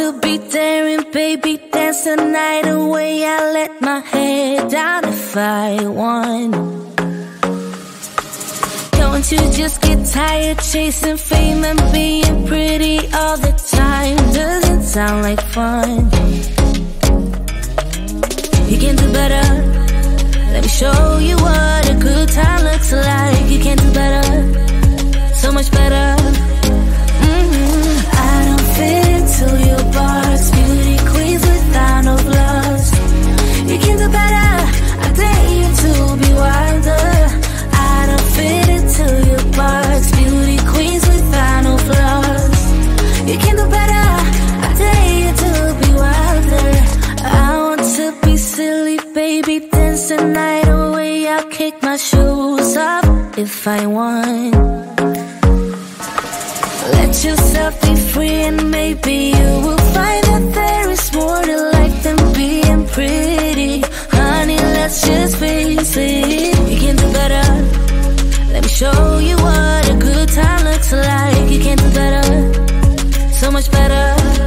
to be daring, baby, dance the night away. I let my head down if I want. Don't you just get tired chasing fame and being pretty all the time? Doesn't sound like fun. You can do better. Let me show you what a good time looks like. You can do better, so much better. I don't fit into your box. Beauty queens without no flaws. You can do better. I dare you to be wilder. I don't fit into your box. Beauty queens without no flaws. You can do better. I dare you to be wilder. I want to be silly, baby, dance the night away. I'll kick my shoes off if I want. Let yourself be free and maybe you will find that there is more to life than being pretty. Honey, let's just face it. You can do better. Let me show you what a good time looks like. You can do better, so much better.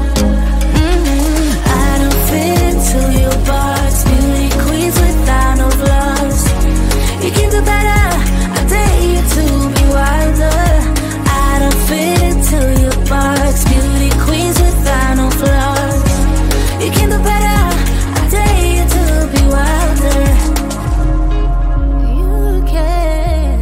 I don't fit into your box. Beauty queens without no flaws. You can do better. I dare you to be wilder. I don't fit into your box. Beauty queens without no flaws. You can do better. I dare you to be wilder. You can.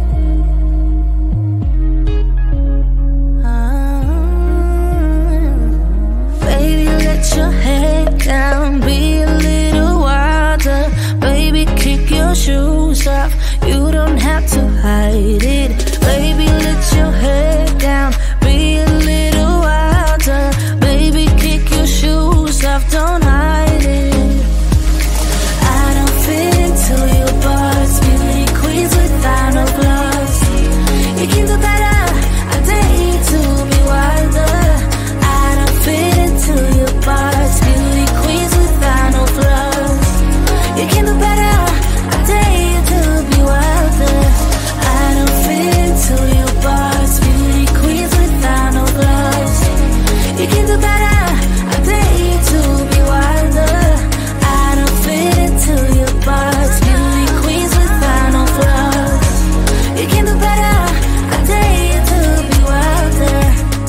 Baby, let your head down. Be a little wilder. Baby, kick your shoes off. You don't have to hide it. Baby, let your head down. Be a little wilder. Baby, kick your shoes off. Don't hide it. I don't fit into your box. Beauty queens without no flaws. You can do better. I dare you to be wilder. I don't fit into your box. Beauty queens without no flaws. You can do better. I dare you to be wilder. I don't fit into your box. Beauty queens without no flaws. You can do better. I dare you to be wilder. I don't fit into your box. Beauty queens without no flaws. You can do better. I dare you to be wilder.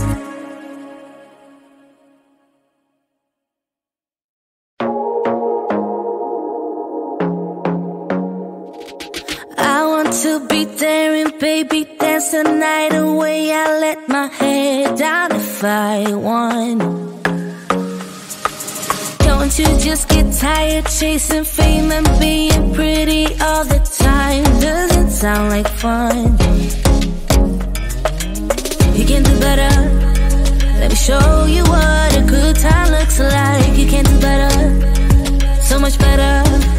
I want to be daring, baby, dance the night away. I let my head down if I want. Don't you just get tired chasing fame and being pretty all the time? Doesn't sound like fun. You can do better. Let me show you what a good time looks like. You can do better, so much better.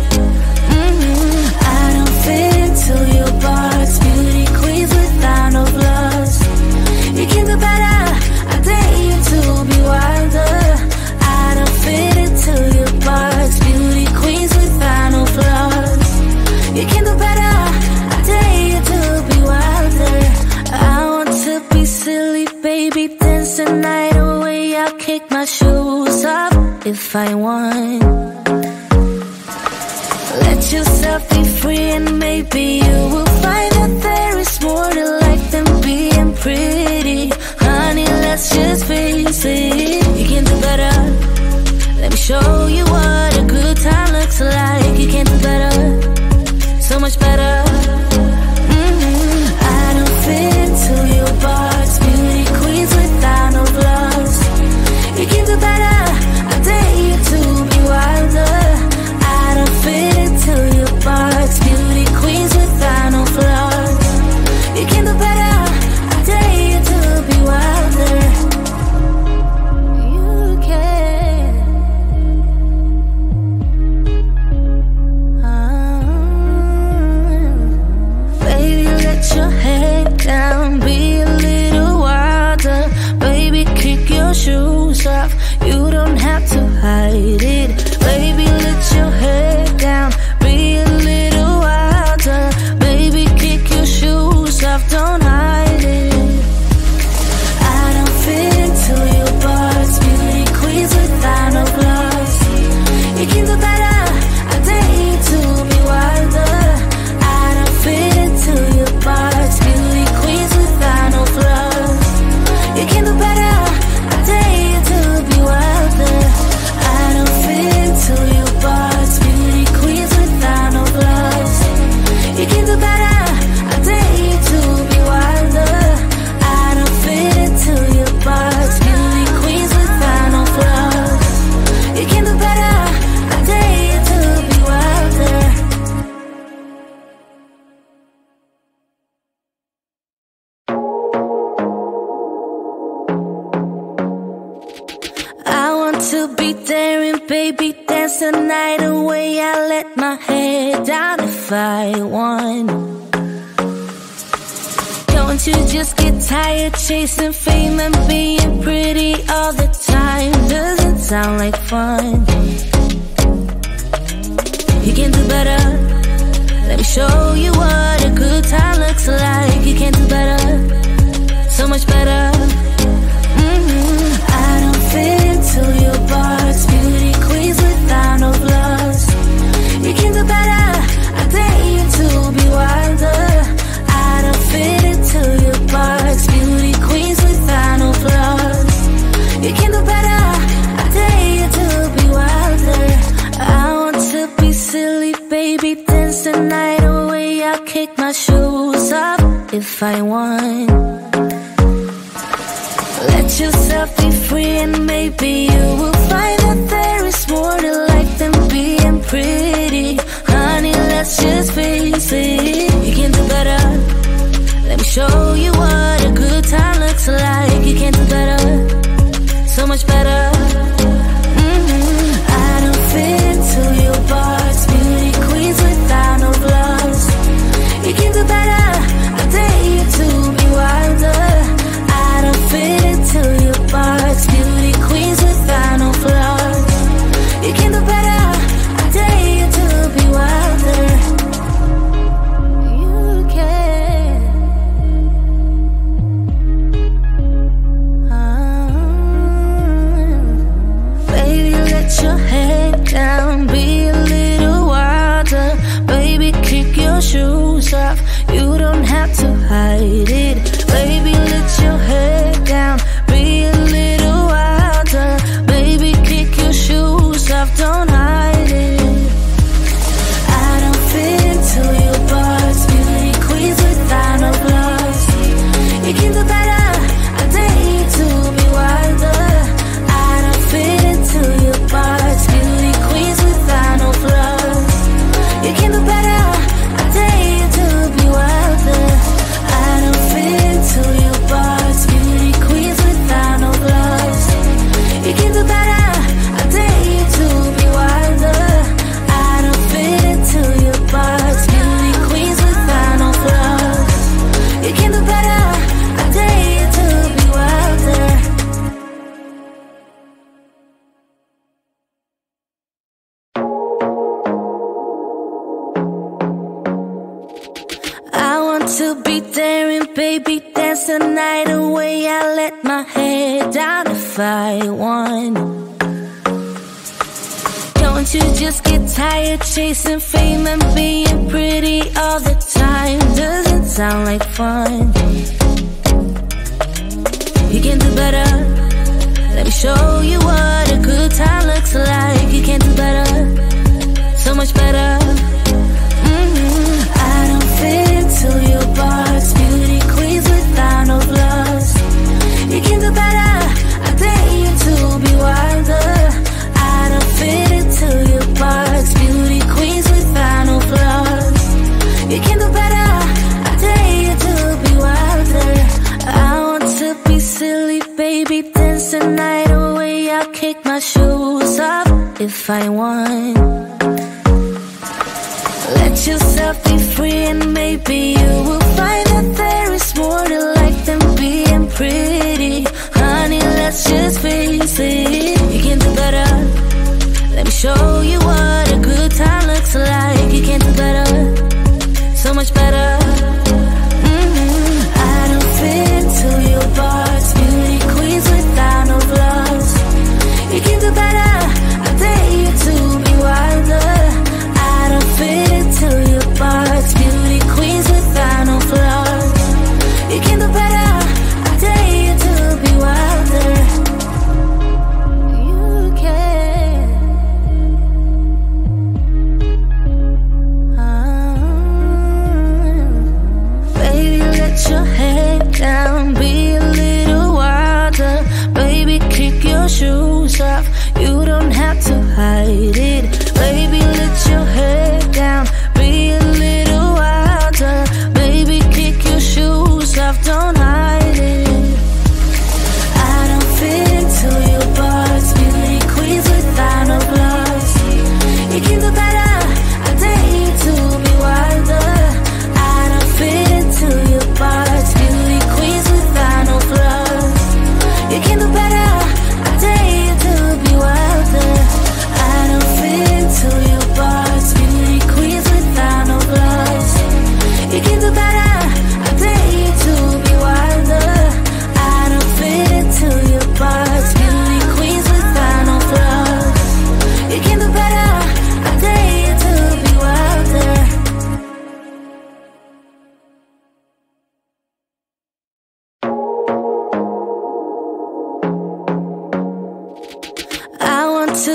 I don't fit into your box. Beauty queens without no flaws. You can do better. I dare you to be wilder. I don't fit into your box. Beauty queens without no flaws. You can do better. I dare you to be wilder. I want to be silly, baby, dance the night away. I'll kick my shoes off if I want. Let yourself be free and maybe you will find that there is more to life than being pretty. Honey, let's just face it. You can do better. Let me show you what a good time looks like. You can do better, so much better. I don't fit into your box. Beauty queens without no flaws. You can do better. I dare you to be wilder. I don't fit into your box. Beauty queens without no flaws. be there and baby dance the night away. I let my head down if I won. Don't you just get tired chasing fame and being pretty all the time? Doesn't sound like fun. You can do better. Let me show you what a good time looks like. You can do better, so much better. I don't fit into your box, beauty queens without no flaws. You can do better, I dare you to be wilder. I don't fit into your box, beauty queens without no flaws. You can do better, I dare you to be wilder. I want to be silly, baby, dance the night away. I'll kick my shoes up if I want. Let yourself be free and maybe you will find that there is more to life than being pretty. Honey, let's just face it. You can do better. Let me show you what a good time looks like. You can do better, so much better. I don't fit into your box, beauty queens without no flaws. You can do better, I dare you to be wilder. I don't fit into your box, beauty queens without no flaws. You can do better, I dare you to be wilder. You can. Baby, let your head down, be a little wilder. Baby, kick your shoes off, you don't have to hide it. Baby, let your head down, be a little wilder. Baby, kick your shoes off, don't hide it. I don't fit into your box, beauty queens without no flaws. You can do better, I dare you to be wilder. I don't fit into your box, beauty queens without no flaws. You can do better, I dare you to be wilder. I don't fit into your box, beauty queens without no flaws. You can do better, I dare you to be wilder. I don't fit into your box, beauty queens without no flaws. You can do better, I dare you to be wilder. I want to be there and baby dance the night away. I let my head down if I won. Don't you just get tired chasing fame and being pretty all the time? Doesn't sound like fun. You can do better. Let me show you what a good time looks like. You can do better, so much better. I don't fit into your box, beauty queens without no flaws. You can do better, I dare you to be wilder. I don't fit into your box, beauty queens without no flaws. You can do better, I dare you to be wilder. I want to be silly, baby, dance the night away. I'll kick my shoes up if I want. Let yourself be free and maybe you will find that there is more to life than being pretty. Honey, let's just face it. You can do better. Let me show you what a good time looks like. You can do better, so much better. I don't fit into your box, beauty queens without no flaws. You can do better, I dare you to be wilder. I don't fit into your box, beauty queens without no flaws.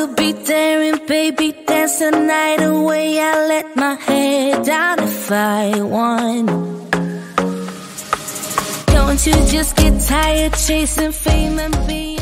will be there and baby dance the night away. I let my head down if I want. Don't you just get tired chasing fame and being